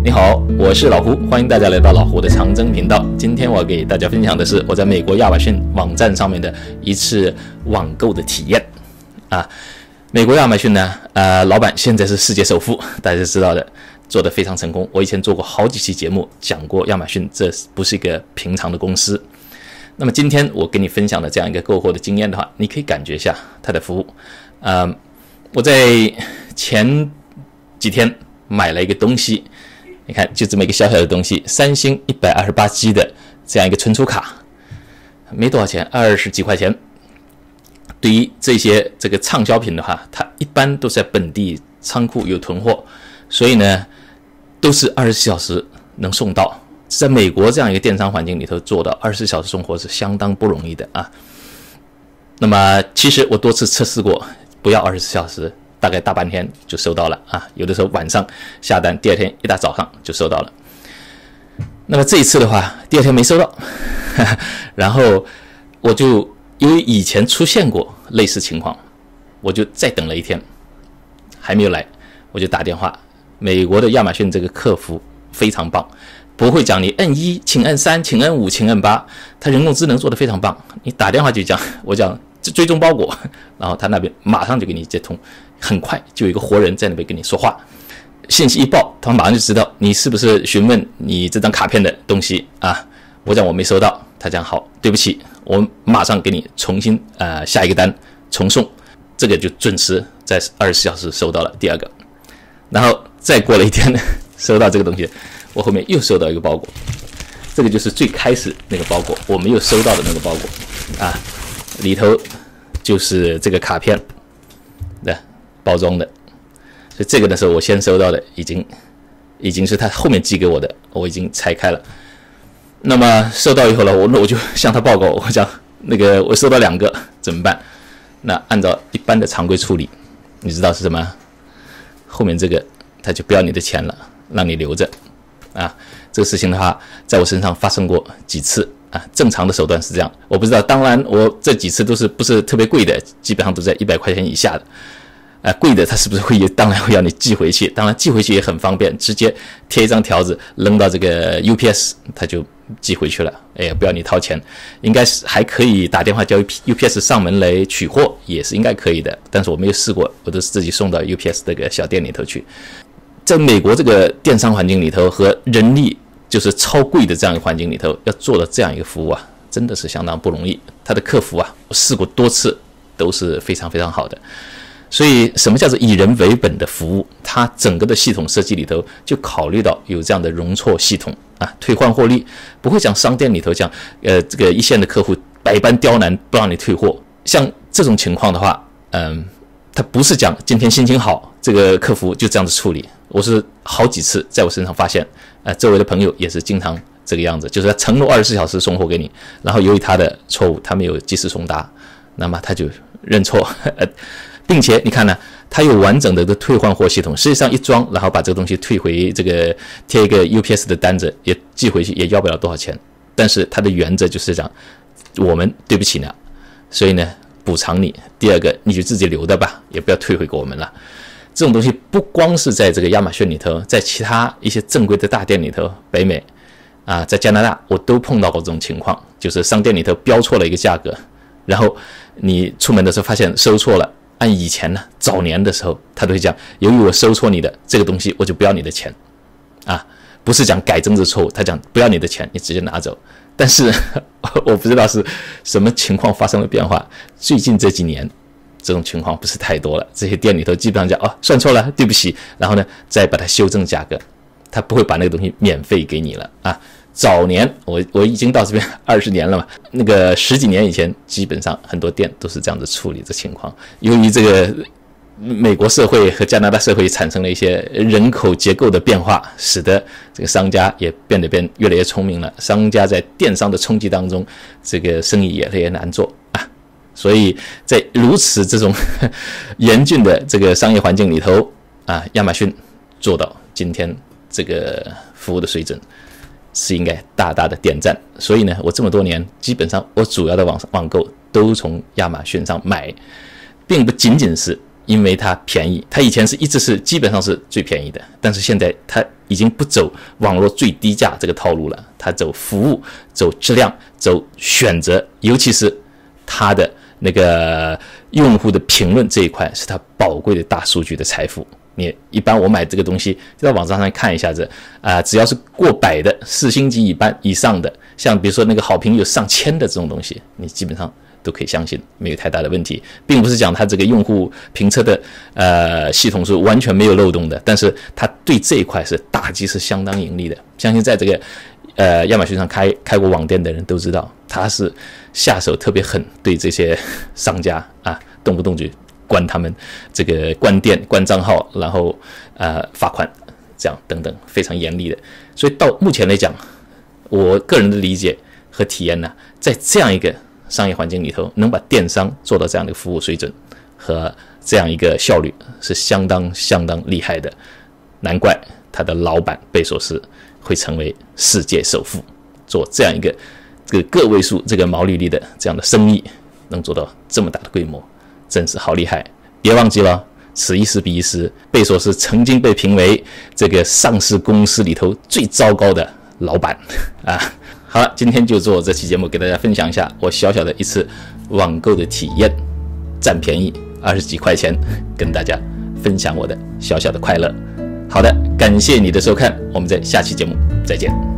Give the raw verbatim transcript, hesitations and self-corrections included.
你好，我是老胡，欢迎大家来到老胡的长征频道。今天我给大家分享的是我在美国亚马逊网站上面的一次网购的体验啊。美国亚马逊呢，呃，老板现在是世界首富，大家知道的，做得非常成功。我以前做过好几期节目，讲过亚马逊这不是一个平常的公司。那么今天我跟你分享的这样一个购货的经验的话，你可以感觉一下它的服务。呃，我在前几天买了一个东西，你看就这么一个小小的东西，三星 一百二十八 G 的这样一个存储卡，没多少钱，二十几块钱。对于这些这个畅销品的话，它一般都在本地仓库有囤货，所以呢都是二十四小时能送到。在美国这样一个电商环境里头做到二十四小时送货是相当不容易的啊。那么其实我多次测试过，不要二十四小时，大概大半天就收到了啊。有的时候晚上下单，第二天一大早上就收到了。那么这一次的话，第二天没收到，呵呵然后我就因为以前出现过类似情况，我就再等了一天，还没有来，我就打电话。美国的亚马逊这个客服非常棒，不会讲你摁一，请摁三，请摁五，请摁八，他人工智能做得非常棒。你打电话就讲，我讲追踪包裹，然后他那边马上就给你接通，很快就有一个活人在那边跟你说话。信息一报，他们马上就知道你是不是询问你这张卡片的东西啊。我讲我没收到，他讲好，对不起，我马上给你重新呃下一个单重送，这个就准时在二十四小时收到了第二个。然后再过了一天收到这个东西，我后面又收到一个包裹，这个就是最开始那个包裹，我没有收到的那个包裹啊，里头就是这个卡片的包装的，所以这个的时候我先收到的已经已经是他后面寄给我的，我已经拆开了。那么收到以后呢，我我就向他报告，我讲那个我收到两个怎么办？那按照一般的常规处理，你知道是什么？后面这个他就不要你的钱了，让你留着啊。这个事情的话，在我身上发生过几次啊。正常的手段是这样，我不知道，当然我这几次都是不是特别贵的，基本上都在一百块钱以下的。啊，贵的他是不是会当然会要你寄回去？当然寄回去也很方便，直接贴一张条子扔到这个 U P S， 他就寄回去了。哎，不要你掏钱，应该是还可以打电话叫 U P S 上门来取货，也是应该可以的。但是我没有试过，我都是自己送到 U P S 这个小店里头去。在美国这个电商环境里头和人力就是超贵的这样一个环境里头，要做到这样一个服务啊，真的是相当不容易。他的客服啊，我试过多次，都是非常非常好的。所以什么叫做以人为本的服务？它整个的系统设计里头就考虑到有这样的容错系统啊，退换货率不会像商店里头讲，呃，这个一线的客户百般刁难不让你退货。像这种情况的话，嗯，他不是讲今天心情好，这个客服就这样子处理。我是好几次在我身上发现，呃，周围的朋友也是经常这个样子，就是他承诺二十四小时送货给你，然后由于他的错误，他没有及时送达，那么他就认错。呃并且你看呢，它有完整的这个退换货系统，实际上一装，然后把这个东西退回，这个贴一个 U P S 的单子也寄回去，也要不了多少钱。但是它的原则就是讲，我们对不起呢，所以呢补偿你。第二个，你就自己留的吧，也不要退回给我们了。这种东西不光是在这个亚马逊里头，在其他一些正规的大店里头，北美啊，在加拿大我都碰到过这种情况，就是商店里头标错了一个价格，然后你出门的时候发现收错了。按以前呢，早年的时候，他都会讲，由于我收错你的这个东西，我就不要你的钱，啊，不是讲改正这错误，他讲不要你的钱，你直接拿走。但是我不知道是什么情况发生了变化，最近这几年这种情况不是太多了，这些店里头基本上讲哦，算错了，对不起，然后呢再把它修正价格，他不会把那个东西免费给你了啊。早年我我已经到这边二十年了嘛，那个十几年以前，基本上很多店都是这样子处理的情况。由于这个美国社会和加拿大社会产生了一些人口结构的变化，使得这个商家也变得变越来越聪明了。商家在电商的冲击当中，这个生意也越来越难做啊。所以在如此这种严峻的这个商业环境里头啊，亚马逊做到今天这个服务的水准，是应该大大的点赞。所以呢，我这么多年基本上我主要的网网购都从亚马逊上买，并不仅仅是因为它便宜，它以前是一直是基本上是最便宜的，但是现在它已经不走网络最低价这个套路了，它走服务、走质量、走选择，尤其是它的那个用户的评论这一块，是它宝贵的大数据的财富。你一般我买这个东西就在网站上看一下子啊、呃，只要是过百的四星级以般以上的，像比如说那个好评有上千的这种东西，你基本上都可以相信没有太大的问题，并不是讲它这个用户评测的呃系统是完全没有漏洞的，但是它对这一块是打击是相当盈利的。相信在这个呃亚马逊上开开过网店的人都知道，它是下手特别狠，对这些商家啊，动不动就关他们这个关店、关账号，然后呃罚款，这样等等，非常严厉的。所以到目前来讲，我个人的理解和体验呢，在这样一个商业环境里头，能把电商做到这样的服务水准和这样一个效率，是相当相当厉害的。难怪他的老板贝索斯会成为世界首富，做这样一个这个个位数这个毛利率的这样的生意，能做到这么大的规模。真是好厉害！别忘记了，此一时彼一时，贝索斯曾经被评为这个上市公司里头最糟糕的老板啊！好了，今天就做这期节目，给大家分享一下我小小的一次网购的体验，占便宜二十几块钱，跟大家分享我的小小的快乐。好的，感谢你的收看，我们在下期节目再见。